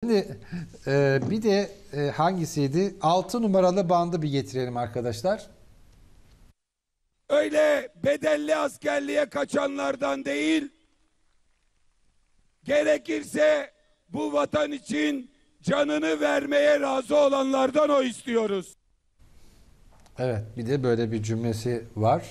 Şimdi bir de hangisiydi? 6 numaralı bandı bir getirelim arkadaşlar. Öyle bedelli askerliğe kaçanlardan değil, gerekirse bu vatan için canını vermeye razı olanlardan o istiyoruz. Evet, bir de böyle bir cümlesi var.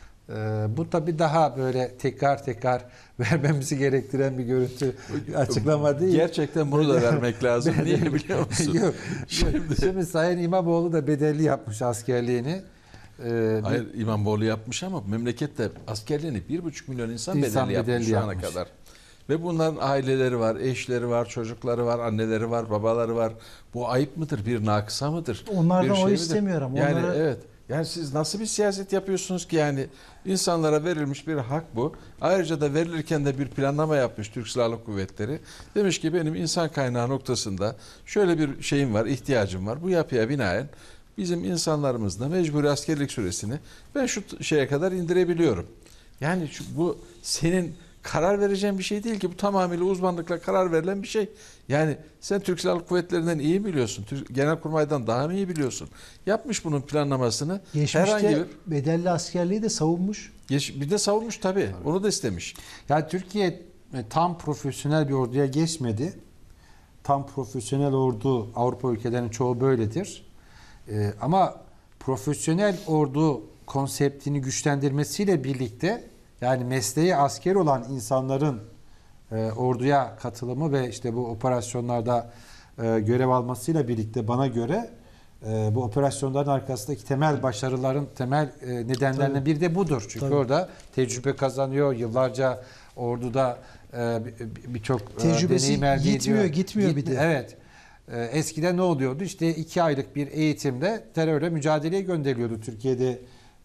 Bu tabii daha böyle tekrar tekrar vermemizi gerektiren bir görüntü, açıklama değil. Gerçekten bunu da vermek lazım. Niye biliyor musun? Yok, şimdi Sayın İmamoğlu da bedelli yapmış askerliğini. Hayır, İmamoğlu yapmış ama memlekette askerliğini 1,5 milyon insan bedelli yapmış şu ana kadar. Ve bunların aileleri var, eşleri var, çocukları var, anneleri var, babaları var. Bu ayıp mıdır? Bir nakısa mıdır? Onlardan bir o midir? istemiyorum. Yani evet. Yani siz nasıl bir siyaset yapıyorsunuz ki yani insanlara verilmiş bir hak bu. Ayrıca da verilirken de bir planlama yapmış Türk Silahlı Kuvvetleri. Demiş ki benim insan kaynağı noktasında şöyle bir şeyim var, ihtiyacım var. Bu yapıya binaen bizim insanlarımızla mecburi askerlik süresini ben şu şeye kadar indirebiliyorum. Yani bu senin karar vereceğin bir şey değil ki, bu tamamıyla uzmanlıkla karar verilen bir şey. Yani sen Türk Silahlı Kuvvetleri'nden iyi biliyorsun. Genelkurmay'dan daha mı iyi biliyorsun? Yapmış bunun planlamasını. Geçmişte bedelli askerliği de savunmuş. Bir de savunmuş tabii. Onu da istemiş. Yani Türkiye tam profesyonel bir orduya geçmedi. Tam profesyonel ordu Avrupa ülkelerinin çoğu böyledir. Ama profesyonel ordu konseptini güçlendirmesiyle birlikte, yani mesleği asker olan insanların orduya katılımı ve işte bu operasyonlarda görev almasıyla birlikte bana göre bu operasyonların arkasındaki temel başarıların temel nedenlerinden biri de budur. Çünkü orada tecrübe kazanıyor, yıllarca orduda birçok deneyim elde ediyor. Gitmiyor bir de. Evet. Eskiden ne oluyordu? İşte 2 aylık bir eğitimde terörle mücadeleye gönderiliyordu Türkiye'de,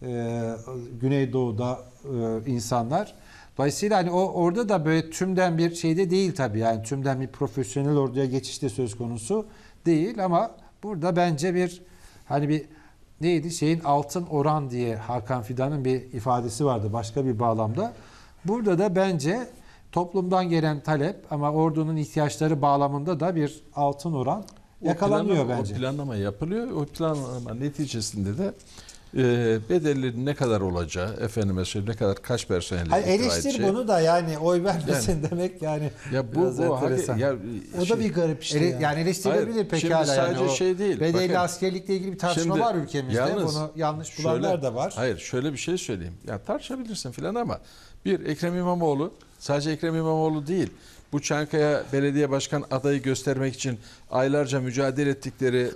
Güneydoğu'da insanlar. Dolayısıyla hani orada da böyle tümden bir şeyde değil tabii, yani tümden bir profesyonel orduya geçişte söz konusu değil, ama burada bence bir hani bir neydi şeyin altın oran diye Hakan Fidan'ın bir ifadesi vardı başka bir bağlamda. Burada da bence toplumdan gelen talep ama ordunun ihtiyaçları bağlamında da bir altın oran yakalanıyor bence. O planlama yapılıyor. O planlama neticesinde de bedelli ne kadar olacağı, efendime söyleyeyim ne kadar, kaç personelle eleştir bunu da, yani oy vermesin demek yani. Ya bu o da bir garip işte. Yani eleştirilebilir pekala. Sadece yani şey değil. Bedelli askerlikle ilgili bir tartışma var ülkemizde. Yalnız, bunu yanlış bulanlar da var. Hayır, şöyle bir şey söyleyeyim. Ya tartışabilirsin filan ama Ekrem İmamoğlu, sadece Ekrem İmamoğlu değil. Bu Çankaya Belediye Başkan adayı göstermek için aylarca mücadele ettikleri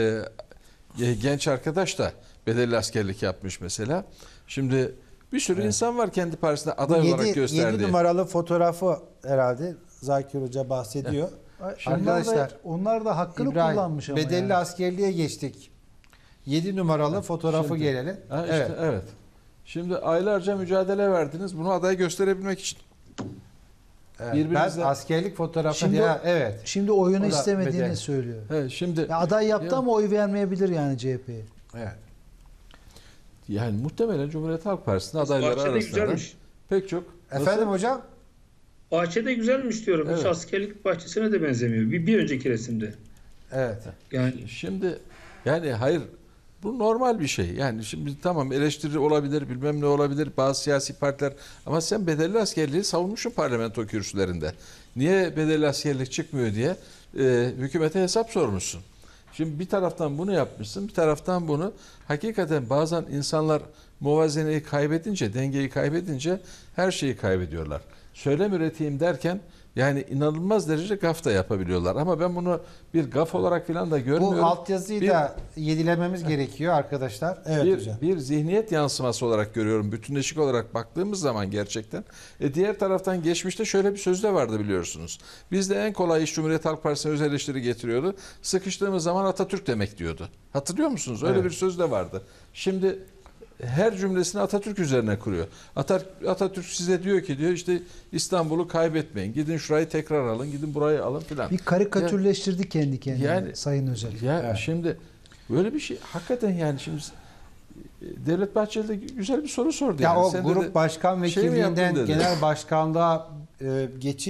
genç arkadaş da bedelli askerlik yapmış mesela. Şimdi bir sürü insan var kendi partisinde aday olarak gösterdiği. 7 numaralı fotoğrafı herhalde Zakir Hoca bahsediyor. Arkadaşlar onlar da hakkını kullanmış ama. Bedelli yani. askerliğe geçtik. 7 numaralı fotoğrafı gelelim. Evet. Şimdi aylarca mücadele verdiniz bunu aday gösterebilmek için. Evet, ben askerlik fotoğrafı Şimdi oyunu istemediğini bedelli söylüyor. Evet, şimdi aday yaptı ama oy vermeyebilir yani CHP'ye. Evet. Yani muhtemelen Cumhuriyet Halk Partisi'nin adayları arasında pek çok. Efendim hocam? Bahçe de güzelmiş diyorum. Evet. Hiç askerlik bahçesine de benzemiyor. Bir önceki resimde. Evet. Yani Şimdi yani hayır, bu normal bir şey. Yani şimdi tamam, eleştiri olabilir, bilmem ne olabilir, bazı siyasi partiler, ama sen bedelli askerliği savunmuşsun parlamento kürsülerinde. Niye bedelli askerlik çıkmıyor diye hükümete hesap sormuşsun. Şimdi bir taraftan bunu yapmışsın, bir taraftan bunu, hakikaten bazen insanlar muvazeneyi kaybedince, dengeyi kaybedince her şeyi kaybediyorlar. Söylem üreteyim derken yani inanılmaz derece gaf da yapabiliyorlar. Ama ben bunu bir gaf olarak falan da görmüyorum. Bu altyazıyı da yedilememiz gerekiyor arkadaşlar. Evet hocam. Bir zihniyet yansıması olarak görüyorum. Bütünleşik olarak baktığımız zaman gerçekten. Diğer taraftan geçmişte şöyle bir söz de vardı biliyorsunuz. Bizde en kolay iş Cumhuriyet Halk Partisi'ne öz eleştiri getiriyordu. Sıkıştığımız zaman Atatürk demek diyordu. Hatırlıyor musunuz? Öyle bir söz de vardı. Şimdi her cümlesini Atatürk üzerine kuruyor. Atatürk size diyor ki işte İstanbul'u kaybetmeyin. Gidin şurayı tekrar alın, gidin burayı alın filan. Bir karikatürleştirdi kendi kendine yani, Sayın Özel. Şimdi böyle bir şey hakikaten, yani şimdi Devlet Bahçeli de güzel bir soru sordu. Ya yani. o grup başkan vekilliğinden şey genel başkanlığa geçiş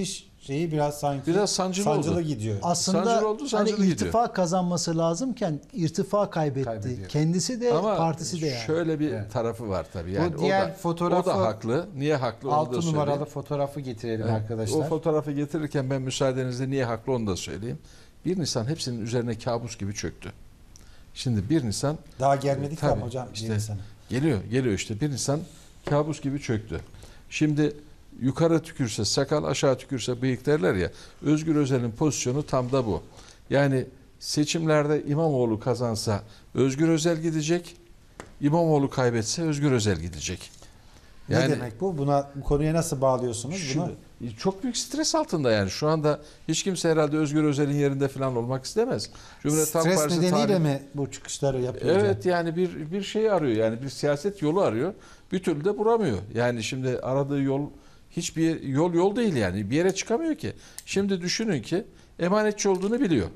şeyi biraz sanki Biraz sancılı oldu. gidiyor. Aslında Sancılı oldu, hani sancılı irtifa kazanması lazımken irtifa kaybetti. Kaybediyor. Kendisi de Ama partisi de yani. şöyle bir Evet. tarafı var tabii. Yani Bu diğer o da fotoğrafı haklı. Niye haklı onu da 6 söyleyeyim. numaralı fotoğrafı getirelim Evet, arkadaşlar. O fotoğrafı getirirken ben müsaadenizle niye haklı onu da söyleyeyim. 1 Nisan hepsinin üzerine kabus gibi çöktü. Şimdi 1 Nisan Daha gelmedik tabii, ama hocam. işte bir Nisan'a. geliyor işte 1 Nisan kabus gibi çöktü. Şimdi yukarı tükürse sakal, aşağı tükürse bıyık derler ya. Özgür Özel'in pozisyonu tam da bu. Yani seçimlerde İmamoğlu kazansa Özgür Özel gidecek, İmamoğlu kaybetse Özgür Özel gidecek. Ne demek bu? Bu konuya nasıl bağlıyorsunuz bunu? Çok büyük stres altında yani. Şu anda hiç kimse herhalde Özgür Özel'in yerinde falan olmak istemez. Cumhuriyet Halk Stres Partisi nedeniyle mi bu çıkışları yapıyor hocam? Evet yani bir şey arıyor yani bir siyaset yolu arıyor. Bir türlü de bulamıyor. Yani şimdi aradığı yol hiçbir yol değil yani. Bir yere çıkamıyor ki. Şimdi düşünün ki emanetçi olduğunu biliyor.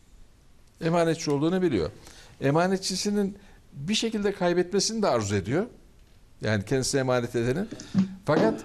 Emanetçi olduğunu biliyor. Emanetçisinin bir şekilde kaybetmesini de arzu ediyor. Yani kendisine emanet edenin. Fakat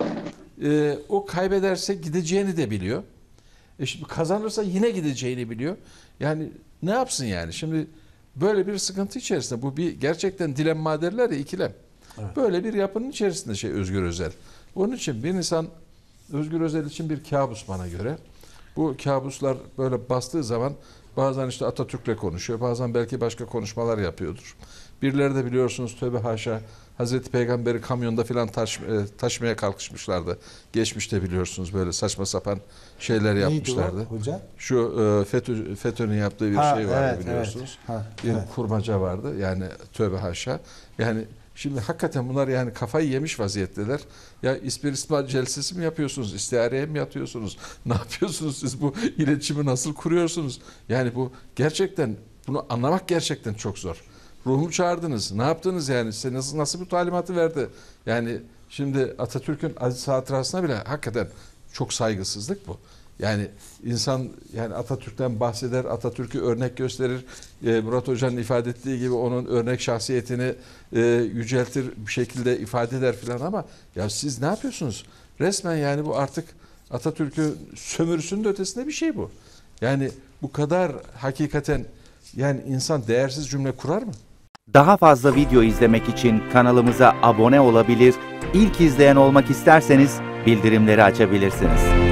o kaybederse gideceğini de biliyor. Şimdi kazanırsa yine gideceğini biliyor. Yani ne yapsın yani? Şimdi böyle bir sıkıntı içerisinde. Bu bir gerçekten dilemma derler ya, ikilem. Evet. Böyle bir yapının içerisinde Özgür Özel. Onun için 1 Nisan Özgür Özel için bir kabus bana göre. Bu kabuslar böyle bastığı zaman bazen işte Atatürk'le konuşuyor. Bazen belki başka konuşmalar yapıyordur. Birileri de biliyorsunuz tövbe haşa Hazreti Peygamber'i kamyonda filan taşımaya kalkışmışlardı. Geçmişte biliyorsunuz böyle saçma sapan şeyler Neydi yapmışlardı. o hocam? Şu FETÖ'nün yaptığı bir şey vardı biliyorsunuz. Evet. Bir kurmaca vardı. Yani tövbe haşa. Yani şimdi hakikaten bunlar yani kafayı yemiş vaziyetteler. Ya istismar celsesi mi yapıyorsunuz? İstihareye mi yatıyorsunuz? Ne yapıyorsunuz siz? Bu iletişimi nasıl kuruyorsunuz? Yani bu gerçekten bunu anlamak gerçekten çok zor. Ruhumu çağırdınız. Ne yaptınız yani? Size nasıl bir talimatı verdi? Yani şimdi Atatürk'ün aziz hatırasına bile hakikaten çok saygısızlık bu. Yani insan yani Atatürk'ten bahseder, Atatürk'ü örnek gösterir. Murat Hoca'nın ifade ettiği gibi onun örnek şahsiyetini yüceltir bir şekilde ifade eder filan ama ya siz ne yapıyorsunuz? Resmen yani bu artık Atatürk'ü sömürüsünün de ötesinde bir şey bu. Yani bu kadar hakikaten yani insan değersiz cümle kurar mı? Daha fazla video izlemek için kanalımıza abone olabilir, ilk izleyen olmak isterseniz bildirimleri açabilirsiniz.